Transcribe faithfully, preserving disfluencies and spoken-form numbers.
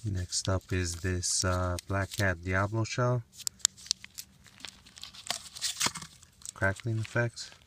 Next up is this uh, Black Cat Diablo shell. Crackling effects.